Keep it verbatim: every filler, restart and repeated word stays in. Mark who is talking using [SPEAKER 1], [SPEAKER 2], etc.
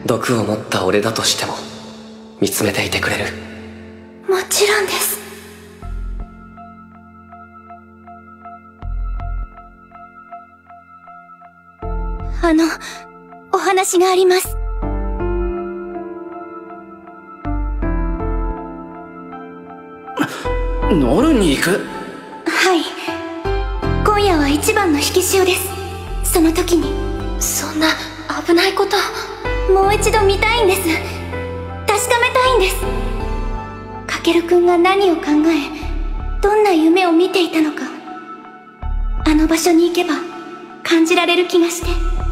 [SPEAKER 1] 毒を持った俺だとしても見つめていてくれる。
[SPEAKER 2] もちろんです。あの、お話があります。
[SPEAKER 1] ノルに行く？
[SPEAKER 2] はい。今夜は一番の引き潮です。その時に。そんな危ないこと。もう一度見たいんです。確かめたいんです。かけるくんが何を考え、どんな夢を見ていたのか、あの場所に行けば感じられる気がして。